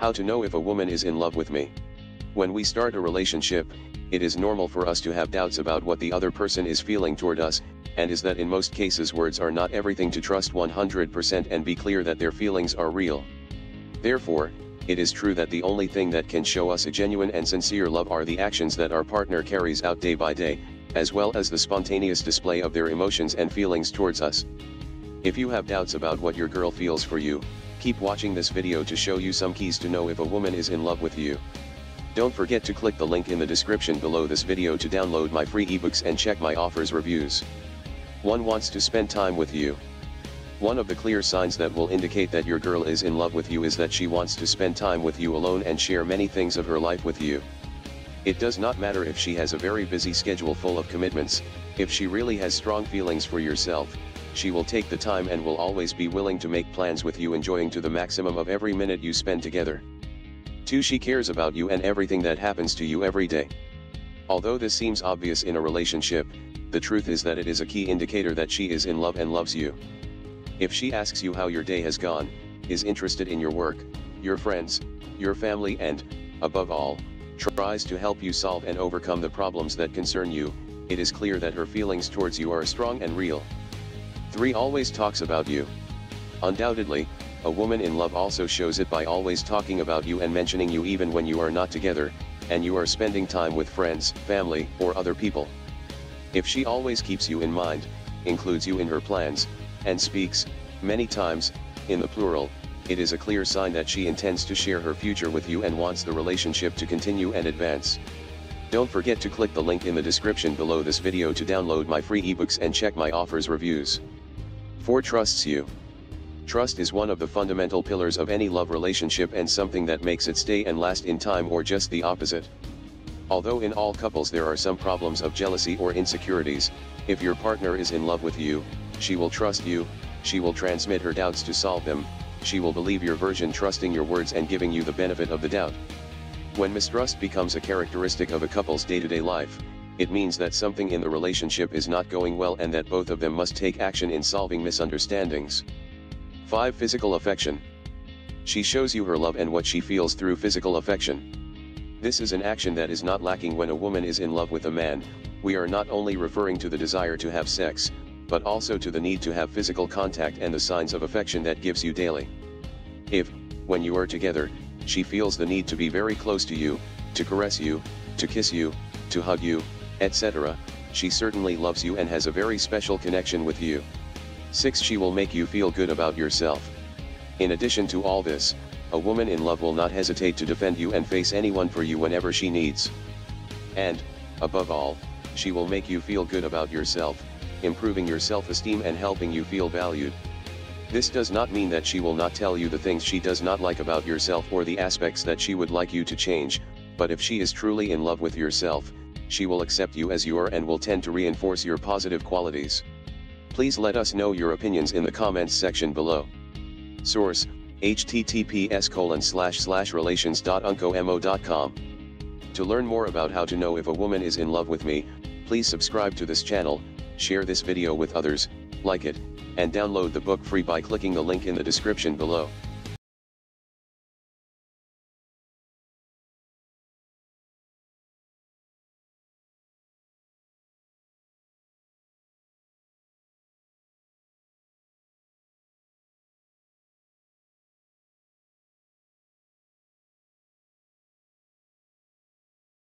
How to know if a woman is in love with me. When we start a relationship, it is normal for us to have doubts about what the other person is feeling toward us, and is that in most cases words are not everything to trust 100% and be clear that their feelings are real. Therefore, it is true that the only thing that can show us a genuine and sincere love are the actions that our partner carries out day by day, as well as the spontaneous display of their emotions and feelings towards us. If you have doubts about what your girl feels for you, keep watching this video to show you some keys to know if a woman is in love with you. Don't forget to click the link in the description below this video to download my free ebooks and check my offers reviews. 1 wants to spend time with you. One of the clear signs that will indicate that your girl is in love with you is that she wants to spend time with you alone and share many things of her life with you. It does not matter if she has a very busy schedule full of commitments. If she really has strong feelings for yourself, she will take the time and will always be willing to make plans with you, enjoying to the maximum of every minute you spend together. 2. She cares about you and everything that happens to you every day. Although this seems obvious in a relationship, the truth is that it is a key indicator that she is in love and loves you. If she asks you how your day has gone, is interested in your work, your friends, your family, and, above all, tries to help you solve and overcome the problems that concern you, it is clear that her feelings towards you are strong and real. 3. Always talks about you. Undoubtedly, a woman in love also shows it by always talking about you and mentioning you even when you are not together, and you are spending time with friends, family, or other people. If she always keeps you in mind, includes you in her plans, and speaks, many times, in the plural, it is a clear sign that she intends to share her future with you and wants the relationship to continue and advance. Don't forget to click the link in the description below this video to download my free ebooks and check my offers reviews. 4. Trusts you. Trust is one of the fundamental pillars of any love relationship and something that makes it stay and last in time, or just the opposite. Although in all couples there are some problems of jealousy or insecurities, if your partner is in love with you, she will trust you, she will transmit her doubts to solve them, she will believe your version, trusting your words and giving you the benefit of the doubt. When mistrust becomes a characteristic of a couple's day-to-day life, it means that something in the relationship is not going well and that both of them must take action in solving misunderstandings. 5. Physical affection. She shows you her love and what she feels through physical affection. This is an action that is not lacking when a woman is in love with a man. We are not only referring to the desire to have sex, but also to the need to have physical contact and the signs of affection that gives you daily. If, when you are together, she feels the need to be very close to you, to caress you, to kiss you, to hug you, etc., she certainly loves you and has a very special connection with you. 6. She will make you feel good about yourself. In addition to all this, a woman in love will not hesitate to defend you and face anyone for you whenever she needs. And, above all, she will make you feel good about yourself, improving your self-esteem and helping you feel valued. This does not mean that she will not tell you the things she does not like about yourself or the aspects that she would like you to change, but if she is truly in love with yourself, she will accept you as you are and will tend to reinforce your positive qualities. Please let us know your opinions in the comments section below. Source: https://relations.uncomo.com. To learn more about how to know if a woman is in love with me, please subscribe to this channel, share this video with others, like it, and download the book free by clicking the link in the description below.